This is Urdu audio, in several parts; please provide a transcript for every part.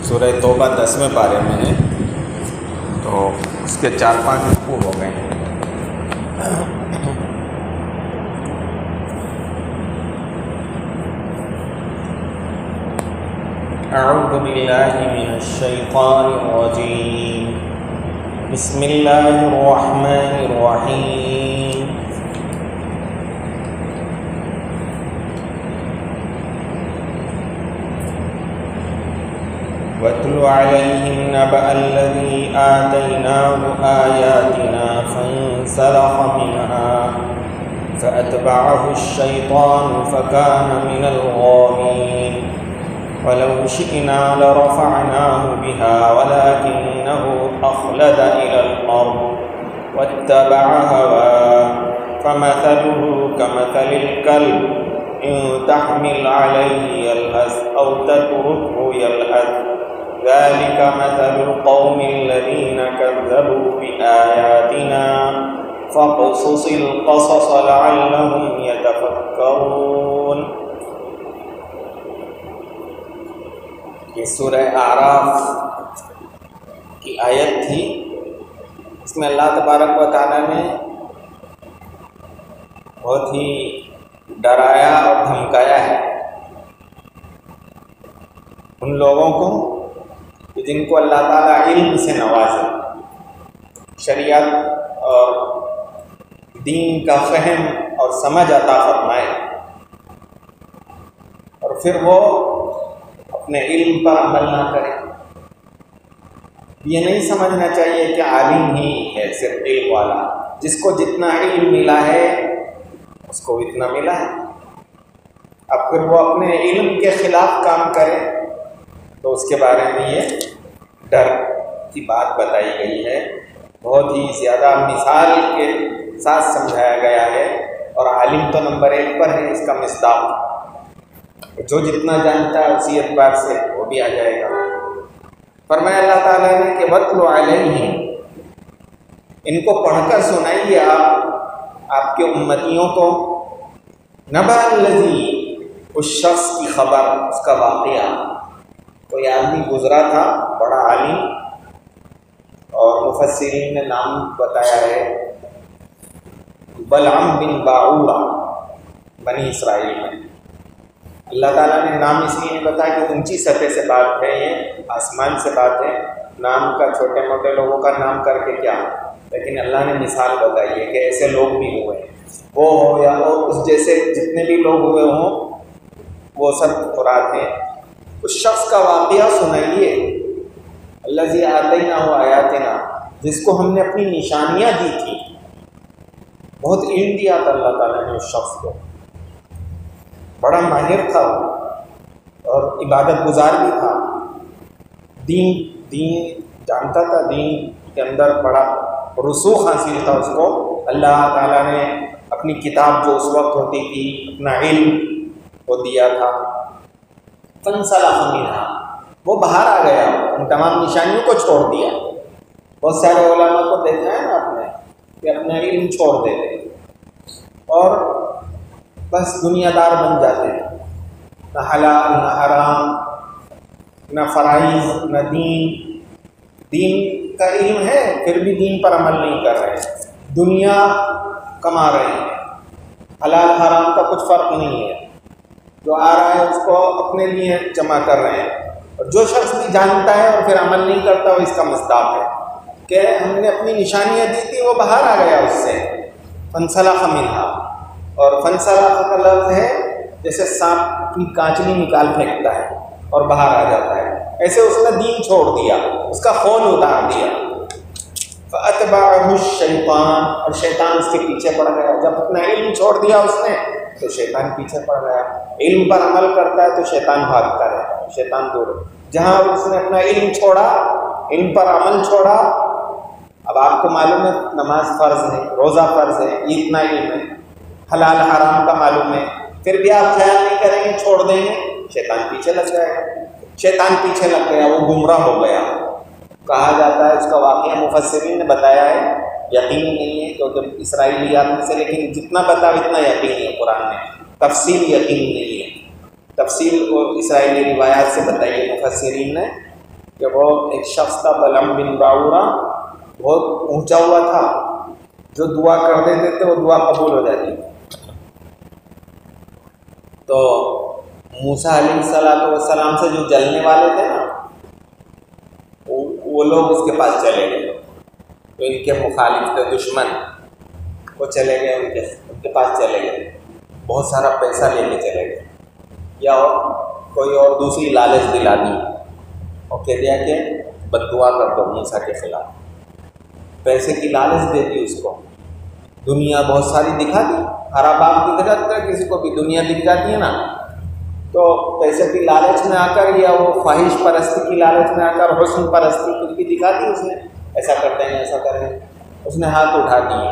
سورہ توبہ 10ویں پارے میں ہے، تو اس کے 4-5 رکوع ہو گئے ہیں۔ اعوذ باللہ من الشیطان الرجیم، بسم اللہ الرحمن الرحیم۔ وَاتْلُ عَلَيْهِمْ نَبَأَ الَّذِي آتَيْنَاهُ آيَاتِنَا فَانسَلَخَ مِنْهَا فَأَتْبَعَهُ الشَّيْطَانُ فَكَانَ مِنَ الْغَاوِينَ وَلَوْ شِئْنَا لَرَفَعْنَاهُ بِهَا وَلَكِنَّهُ أَخْلَدَ إِلَى الْأَرْضِ وَاتَّبَعَ هَوَاهُ فَمَثَلُهُ كَمَثَلِ الْكَلْبِ إِن تَحْمِلْ عَلَيْهِ يَلْهَثْ أَوْ تَتْرُكْهُ يَلْهَث ذَلِكَ مَثَلُ الْقَوْمِ الَّذِينَ كَذَّبُوا بِآيَاتِنَا فَاقْصُصِ الْقَصَصَ لَعَلَّهُمْ يَتَفَكَّرُونَ۔ یہ سورہ اعراف کی آیت تھی، اس میں اللہ تبارک و تعالیٰ نے بہت ہی ڈرایا اور دھمکایا ہے ان لوگوں کو کہ جن کو اللہ تعالیٰ علم سے نوازے، شریعت اور دین کا فہم اور سمجھ عطا فرمائے، اور پھر وہ اپنے علم پر عمل نہ کرے۔ یہ نہیں سمجھنا چاہیے کہ عالم ہی ہے صرف علم والا، جس کو جتنا علم ملا ہے اس کو اتنا ملا ہے، اب پھر وہ اپنے علم کے خلاف کام کرے تو اس کے بارے میں یہ ڈر کی بات بتائی گئی ہے، بہت ہی زیادہ مثال کے ساتھ سمجھایا گیا ہے، اور عالم تو نمبر 1 پر ہے، اس کا مصداق جو جتنا جانتا ہے اسی اعتبار سے وہ بھی آ جائے گا۔ فرمایا اللہ تعالیٰ نے کہ وَاتْلُ عَلَيْهِمْ، ان کو پڑھ کر سنائیے آپ کے امتیوں کو، نبأ الذی، اس شخص کی خبر، اس کا واقعہ۔ کوئی آدمی گزرا تھا بڑا عالم، اور مفسرین نے نام بتایا ہے بلعم بن باعورہ، بنی اسرائیل میں۔ اللہ تعالیٰ نے نام اس لیے نہیں بتایا کہ اونچی سطح سے بات ہے، یہ آسمان سے بات ہے، نام کا چھوٹے موٹے لوگوں کا نام کر کے کیا، لیکن اللہ نے مثال بتائی ہے کہ ایسے لوگ بھی ہوئے ہیں، وہ ہو یا وہ اس جیسے جتنے بھی لوگ ہوئے ہوں وہ سب مراد ہیں۔ اس شخص کا واقعہ سنائیے، الذی آتیناہ آیاتنا، جس کو ہم نے اپنی نشانیاں دی تھی، بہت علم دیا تھا اللہ تعالیٰ نے اس شخص کو، بڑا ماہر تھا اور عبادت گزار بھی تھا، دین جانتا تھا، دین کے اندر بڑا رسوخ حاصل تھا اس کو۔ اللہ تعالیٰ نے اپنی کتاب جو اس وقت ہوتی تھی، اپنا علم وہ دیا تھا۔ فانسلخ منھا، وہ باہر آ گیا، ان تمام نشانیوں کو چھوڑ دیا۔ بہت سارے علماء کو دیکھا ہے نا آپ نے کہ اپنا علم چھوڑ دیتے اور بس دنیا دار بن جاتے ہیں، نہ حلال نہ حرام، نہ فرائض نہ دین کا علم ہے پھر بھی دین پر عمل نہیں کر رہے، دنیا کما رہے ہیں، حلال حرام کا کچھ فرق نہیں ہے، جو آ رہا ہے اس کو اپنے لیے جمع کر رہے ہیں۔ اور جو شخص بھی جانتا ہے اور پھر عمل نہیں کرتا وہ اس کا مصداق ہے کہ ہم نے اپنی نشانیاں دی تھی، وہ باہر آ گیا اس سے۔ فانسلخ منھا، اور فنسلخ کا لفظ ہے جیسے سانپ اپنی کانچلی نکال پھینکتا ہے اور باہر آ جاتا ہے، ایسے اس نے دین چھوڑ دیا، اس کا خول اتار دیا۔ فَأَتْبَعَهُ الشَّيْطَانُ، اور شیطان اس کے پیچھے پڑ گیا۔ جب اپنا علم چھوڑ دیا اس نے تو شیطان پیچھے پڑ گیا۔ علم پر عمل کرتا ہے تو شیطان بھاگتا ہے، شیطان دور۔ جہاں اس نے اپنا علم چھوڑا، علم پر عمل چھوڑا، اب آپ کو معلوم ہے نماز فرض ہے، روزہ فرض ہے، اتنا علم ہے، حلال حرام کا معلوم ہے، پھر بھی آپ خیال نہیں کریں گے، چھوڑ دیں گے، شیطان پیچھے لگ جائے گا۔ شیطان پیچھے لگ گیا، وہ گمراہ ہو گیا۔ کہا جاتا ہے، اس کا واقعہ مفسرین نے بتایا ہے، یقینی نہیں ہے کیونکہ اسرائیلیات میں سے، لیکن جتنا بتاؤ اتنا یقینی ہے قرآن میں، تفصیل یقینی نہیں ہے۔ تفصیل اسرائیلی روایات سے بتائی ہے مفسرین نے کہ وہ ایک شخص تھا بلم بن باورا، بہت اونچا ہوا تھا، جو دعا کر دیتے تھے وہ دعا قبول ہو جاتی تھی۔ تو موسیٰ علیہ السلام سے جو جلنے والے تھے نا، وہ لوگ اس کے پاس چلے گئے، تو ان کے مخالف تھے، دشمن، وہ چلے گئے ان کے پاس چلے گئے، بہت سارا پیسہ لے کے چلے گئے، یا کوئی اور دوسری لالچ دلا دی اور کہہ دیا کہ بد دعا کر دو موسیٰ کے خلاف، پیسے کی لالچ دے دی اس کو، دنیا بہت ساری دکھا دی، ہرا باغ دکھ جاتا ہے کسی کو بھی، دنیا دکھ جاتی ہے نا، تو پیسے کی لالچ میں آ کر یا وہ خواہش پرستی کی لالچ میں آ کر حسن پرستی کچھ بھی دکھا دی اس نے، ایسا کرتے ہیں ایسا کریں، اس نے ہاتھ اٹھا دیے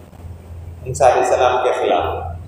موسیٰ علیہ السلام کے خلاف،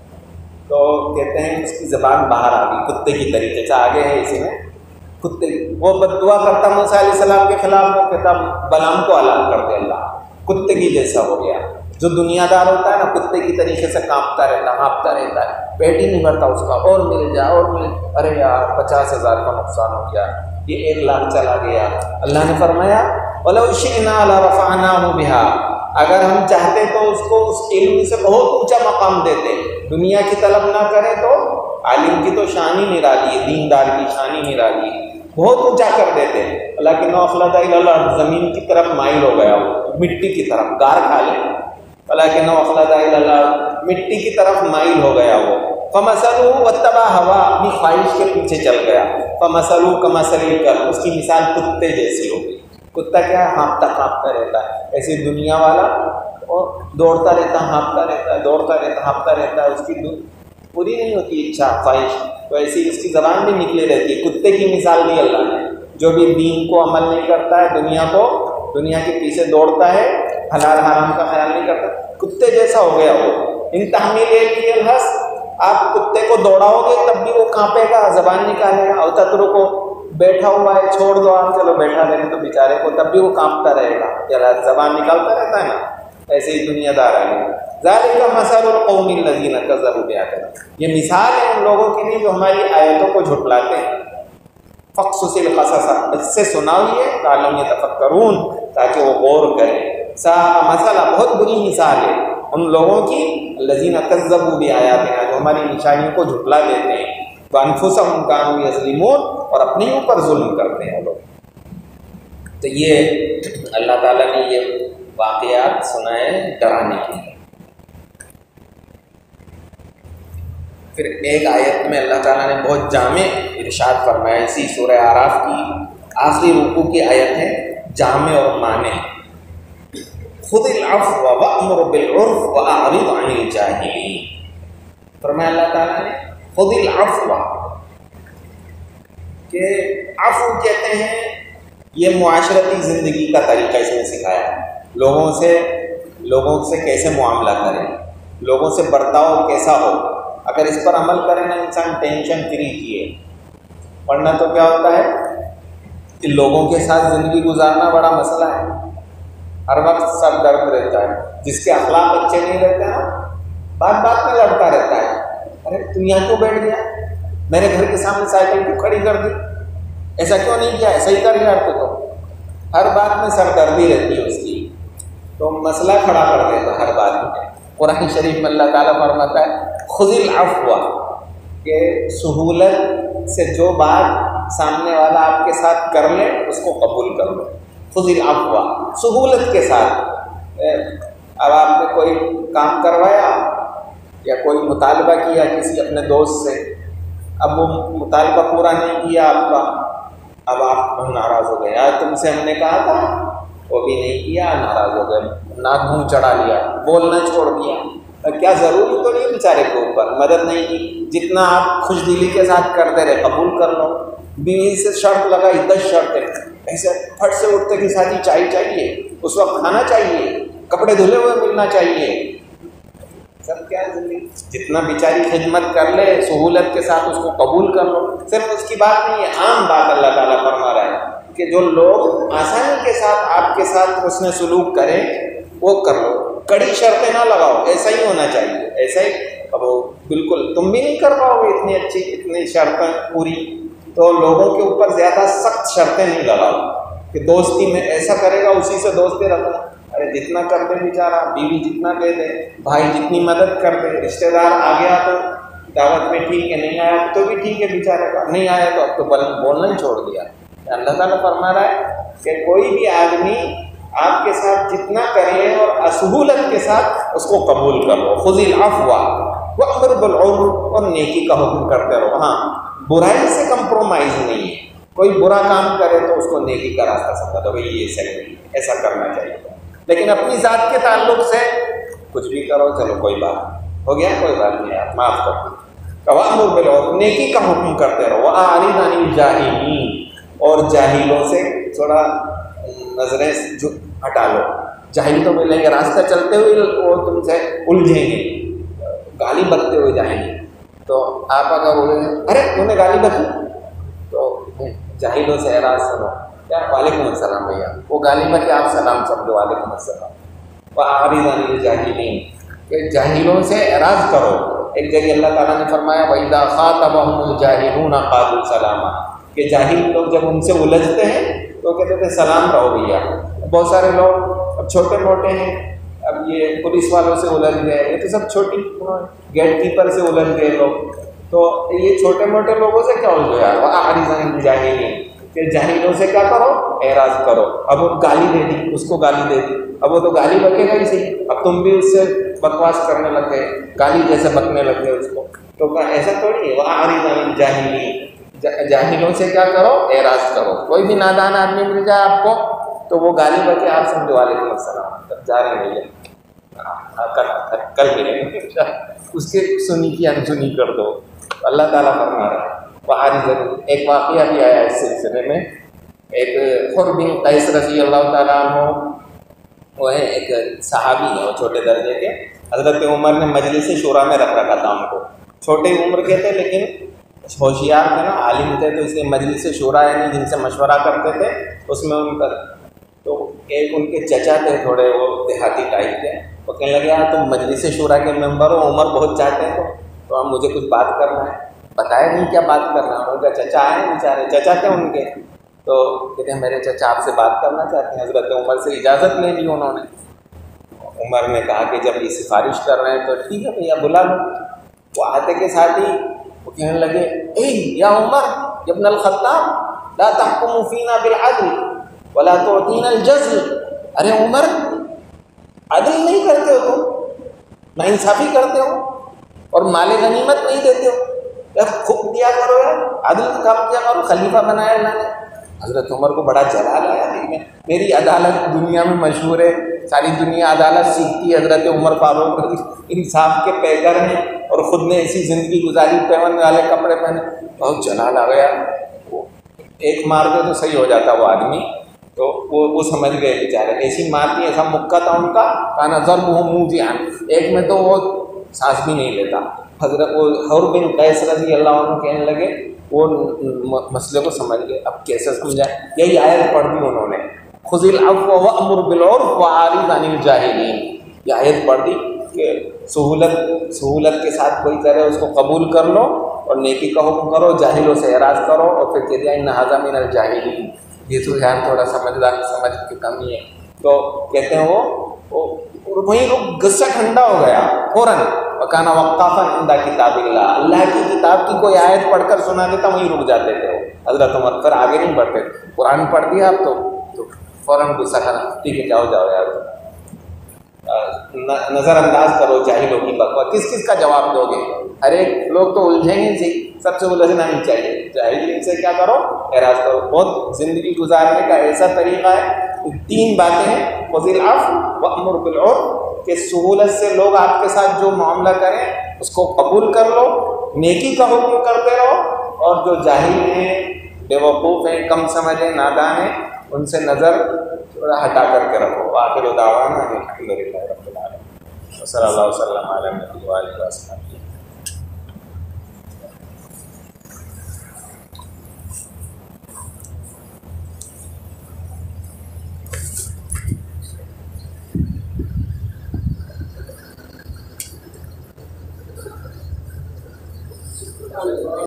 تو کہتے ہیں اس کی زبان باہر آ گئی کتے کی طریقے سے، آگے ہے اسی میں کتے، وہ بد دعا کرتا موسیٰ علیہ السلام کے خلاف، وہ کہتا بلام کو ہلاک کر دے اللہ، کتے کی جیسا ہو گیا، جو دنیا دار ہوتا ہے نا کتے کی طریقے سے کانپتا رہتا، ہانپتا رہتا ہے، پیٹ ہی نہیں بھرتا اس کا، اور مل جائے اور مل، ارے یار 50,000 کا نقصان ہو گیا، یہ 1 لاکھ چلا گیا۔ اللہ نے فرمایا وَلَوْ شِئْنَا لَرَفَعْنَاهُ بِهَا، اگر ہم چاہتے تو اس کو اس علم سے بہت اونچا مقام دیتے، دنیا کی طلب نہ کرے تو عالم کی تو شان ہی نرالی ہے، دیندار کی شان ہی نرالی ہے، بہت اونچا کر دیتے، لیکن اخلد الی الارض، زمین کی طرف مائل ہو گیا، مٹی کی طرف، گار کھا لے، لیکن اخلد الی الارض، مٹی کی طرف مائل ہو گیا وہ، فمثلہ واتبع ہوا، اپنی خواہش کے پیچھے چل گیا، فمثلہ کمثل الکلب، اس کی مثال کتے جیسی ہو گئی، کتا کیا ہے، ہانپتا کانپتا رہتا ہے، ایسے دنیا والا اور دوڑتا رہتا، ہانپتا رہتا ہے، دوڑتا رہتا، ہانپتا رہتا ہے، اس کی پوری نہیں ہوتی اچھا خواہش، تو ایسی اس کی زبان بھی نکلے رہتی ہے، کتے کی مثال دی اللہ نے، جو بھی دین کو عمل نہیں کرتا ہے، دنیا کے پیچھے دوڑتا ہے، حلال حرام کا خیال نہیں کرتا، کتے جیسا ہو گیا وہ، ان تحمیل الحس، آپ کتے کو دوڑاؤ گے تب بھی وہ کانپے گا، زبان نکالے گا، او تترکو، بیٹھا ہوا ہے چھوڑ دو آپ، چلو بیٹھا رہے تو بیچارے کو، تب بھی وہ کانپتا رہے گا، ذرا زبان نکالتا رہتا ہے نا، ایسے ہی دنیا دار ہے۔ ذالک مثل القوم الذین کذبوا بآیاتنا، یہ مثال ہے ان لوگوں کے لیے جو ہماری آیتوں کو جھٹلاتے ہیں، فقصص القصص، اس سے سنائیے لعلہم یتفکرون، تاکہ وہ غور کریں، مثلا بہت بری مثال ہے ان لوگوں کی الذین کذبوا بآیاتنا، جو ہماری نشانیوں کو جھٹلا دیتے ہیں، وانفسہم کانوا یظلمون، اور اپنے اوپر ظلم کرتے ہیں لوگ۔ تو یہ اللہ تعالیٰ نے یہ واقعات سنائے ڈرانے کے لیے۔ پھر ایک آیت میں اللہ تعالیٰ نے بہت جامع ارشاد فرمایا، اسی سورہ اعراف کی آخری رکوع کی آیت ہے، جامع اور معنی، خذ العفو وأمر بالعرف وأعرض عن الجاہلین، فرمایا اللہ تعالیٰ نے خذ العفو، کہ عفو کہتے ہیں یہ معاشرتی زندگی کا طریقہ اس نے سکھایا، لوگوں سے کیسے معاملہ کریں، لوگوں سے برتاؤ کیسا ہو، اگر اس پر عمل کریں نا انسان ٹینشن فری کیے، ورنہ تو کیا ہوتا ہے کہ لوگوں کے ساتھ زندگی گزارنا بڑا مسئلہ ہے، ہر وقت سر درد رہتا ہے، جس کے اخلاق اچھے نہیں رہتے نا بات میں لڑتا رہتا ہے، ارے تم یہاں کیوں بیٹھ گیا، میرے گھر کے سامنے سائیکل کیوں کھڑی کر دی، ایسا کیوں نہیں کیا، ایسا ہی کر لیا تو ہر بات میں سر دردی رہتی ہے اس کی، تو مسئلہ کھڑا کر دیتا ہر بات میں۔ قرآن شریف میں اللہ تعالیٰ فرماتا ہے خذ العفو، کہ سہولت سے جو بات سامنے والا آپ کے ساتھ کر لے اس کو قبول کر لو، خذ العفو، سہولت کے ساتھ۔ اب آپ نے کوئی کام کروایا یا کوئی مطالبہ کیا کسی اپنے دوست سے، اب وہ مطالبہ پورا نہیں کیا آپ کا، اب آپ ناراض ہو گئے، یار تم سے ہم نے کہا تھا، وہ بھی نہیں کیا، ناراض ہو گئے، ناک منہ چڑھا لیا، بولنا چھوڑ دیا، کیا ضروری تو نہیں بیچارے کے اوپر، مدد نہیں کی، جتنا آپ خوش دلی کے ساتھ کرتے رہے قبول کر لو، بیوی سے شرط لگائی 10 شرطیں، ایسے پھٹ سے اٹھتے کے ساتھ ہی چائے چاہیے، اس وقت کھانا چاہیے، کپڑے دھلے ہوئے ملنا چاہیے، سب کیا زندگی، جتنا بیچاری خدمت کر لے سہولت کے ساتھ اس کو قبول کر لو، صرف اس کی بات نہیں ہے، عام بات اللہ تعالیٰ فرما رہا ہے کہ جو لوگ آسانی کے ساتھ آپ کے ساتھ حسن سلوک کریں وہ کر لو، کڑی شرطیں نہ لگاؤ، ایسا ہی ہونا چاہیے، ایسا ہی، اب بالکل تم بھی نہیں کر پاؤ گے اتنی اچھی اتنی شرطیں پوری، تو لوگوں کے اوپر زیادہ سخت شرطیں نہیں لگاؤ کہ دوستی میں ایسا کرے گا اسی سے دوستی رکھنا. ارے جتنا کر دے بیچارہ، بیوی جتنا دے دے، بھائی جتنی مدد کر دے، رشتہ دار آ گیا تو دعوت میں ٹھیک ہے، نہیں آیا تو بھی ٹھیک ہے بیچارے کا، نہیں آیا تو اب تو بولنا ہی چھوڑ دیا. اللہ تعالیٰ فرما رہا ہے کہ کوئی بھی آدمی آپ کے ساتھ جتنا کرے اور سہولت کے ساتھ اس کو قبول کرو. خذ العفو وامر بالعرف، اور نیکی کا حکم کرتے رہو. ہاں برائی سے کمپرومائز نہیں ہے، کوئی برا کام کرے تو اس کو نیکی کا راستہ سمجھا دو، بھائی یہ صحیح نہیں، ایسا کرنا چاہیے. لیکن اپنی ذات کے تعلق سے کچھ بھی کرو، چلو کوئی بات ہو گیا، کوئی بات نہیں آپ معاف کر دو. وامر بالعرف، نیکی کا حکم کرتے رہو. واعرض عن الجاہلین، اور جاہلوں سے تھوڑا نظریں ہٹا لو. جاہل تو ملیں گے راستہ چلتے ہوئے وہ تم سے الجھیں گے، گالی بکتے ہوئے جائیں گے. تو آپ اگر بولیں ارے تم نے گالی بکی، تو جاہلوں سے اعراض سنو. کیا وعلیکم السلام بھیا، وہ گالی بکی آپ سلام سمجھو وعلیکم السلام. واعرض عن الجاہلین، کہ جاہلوں سے اعراض کرو. ایک جگہ اللہ تعالیٰ نے فرمایا وَإِذَا خَاطَبَهُمُ الْجَاهِلُونَ قَالُوا سَلَامًا، کہ جاہل لوگ جب ان سے الجھتے ہیں تو کہتے تھے سلام رہو بھیا. بہت سارے لوگ اب چھوٹے موٹے ہیں، اب یہ پولیس والوں سے الجھ گئے، یہ تو سب چھوٹی گیٹ کیپر سے الجھ گئے لوگ. تو یہ چھوٹے موٹے لوگوں سے کیا الجھو یار. وَأَعْرِضْ عَنِ الْجَاهِلِينَ، کہ جاہلوں سے کیا کرو، اعراض کرو. اب وہ گالی دے دی، اس کو گالی دے دی، اب وہ تو گالی بکے گا ہی صحیح، اب تم بھی اس سے بکواس کرنے لگ گئے، گالی جیسے بکنے لگ گئے اس کو. تو ایسا تھوڑی ہے. وَأَعْرِضْ عَنِ الْجَاهِلِينَ، جاہلوں سے کیا کرو، اعراض کرو. کوئی بھی نادان آدمی مل جائے آپ کو تو وہ گالی بکے آپ سمجھو وعلیکم السلام، جا رہے ہیں کل ملیں گے، اس کے سنی کی انسنی کر دو. اللہ تعالیٰ فرما رہا ہے. ایک واقعہ بھی آیا اس سلسلے میں. ایک حر بن قیس رضی اللہ تعالیٰ عنہ، وہ ہے ایک صحابی ہے، وہ چھوٹے درجے کے. حضرت عمر نے مجلس شورا میں رکھ رکھا تھا ان کو. چھوٹے عمر کے تھے لیکن ہوشیار تھے نا، عالم تھے، تو اس لیے مجلس شورا یعنی جن سے مشورہ کرتے تھے اس میں ان کا. تو ایک ان کے چچا تھے، تھوڑے وہ دیہاتی ٹائپ کے، وہ کہنے لگے یار تم مجلس شورا کے ممبر ہو، عمر بہت چاہتے ہیں تو اب مجھے کچھ بات کرنا ہے. بتایا نہیں کیا بات کرنا ہے. ان کا چچا آئے بیچارے، چچا تھے ان کے، تو کہتے ہیں میرے چچا آپ سے بات کرنا چاہتے ہیں. حضرت عمر سے اجازت لے لی انہوں نے. عمر نے کہا کہ جب یہ سفارش کر رہے ہیں تو ٹھیک ہے بھیا بلا لو. وہ آتے کے ساتھ ہی وہ کہنے لگے اے یا عمر یا ابن الخطاب لا تحکم فینا بالعدل ولا تعطینا الجزل. ارے عمر عدل نہیں کرتے ہو تم، نا انصافی کرتے ہو اور مال غنیمت نہیں دیتے ہو. یار خوب دیا کرو یار، عدل کا کام کیا کرو. خلیفہ بنایا اللہ نے. حضرت عمر کو بڑا جلال آیا. میری عدالت دنیا میں مشہور ہے، ساری دنیا عدالت سیکھتی ہے. حضرت عمر فاروق انصاف کے پیکر ہیں اور خود نے ایسی زندگی گزاری، پیون والے کپڑے پہنے. بہت جلال آ گیا. ایک مار دے تو صحیح ہو جاتا وہ آدمی. تو وہ سمجھ گئے بیچارے، ایسی مار دی، ایسا مکہ تھا ان کا کانا ضربہ موجعا، ایک میں تو وہ سانس بھی نہیں لیتا. حضرت وہ حر بن قیس رضی اللہ عنہ کہنے لگے، وہ مسئلے کو سمجھ گئے. اب کیسے سمجھائیں؟ یہی آیت پڑھ دی انہوں نے، خذ العفو وامر بالعرف واعرض عن الجاہلین. یہ آیت پڑھ دی کہ سہولت کے ساتھ کوئی کرے اس کو قبول کر لو اور نیکی کا حکم کرو، جاہلوں سے اعراض کرو. اور پھر کہہ دیا ان ھذا من الجاہلین. یہ تو یار تھوڑا سمجھ کی کمی ہے. تو کہتے ہیں وہ وہیں غصہ ٹھنڈا ہو گیا فوراً. وکانا وقافا عند کتاب اللہ، اللہ کی کتاب کی کوئی آیت پڑھ کر سنا دیتا وہیں رک جاتے تھے وہ. حضرت عمر پھر آگے نہیں بڑھتے. قرآن پڑھ دیا آپ تو فوراً غصہ کرنا، ٹھیک ہے جاؤ یار. نظر انداز کرو جاہلوں کی بکواس. کس کا جواب دو گے؟ ہر ایک لوگ تو الجھیں گے سی، سب سے الجھنا نہیں چاہیے. جاہلین سے کیا کرو؟ اعراض کرو. بہت زندگی گزارنے کا ایسا طریقہ ہے. 3 باتیں ہیں، خذ العفو وامر بالعرف، کہ سہولت سے لوگ آپ کے ساتھ جو معاملہ کریں اس کو قبول کر لو، نیکی کا حکم کرتے رہو، اور جو جاہل ہیں، بے وقوف ہیں، کم سمجھ ہیں، نادان ہیں، ان سے نظر ہٹا کر کے رکھو. آخر دعوانا الحمدللہ رب العالمین. صلی اللہ علیہ وسلم علی نبی و آلہ وسلم.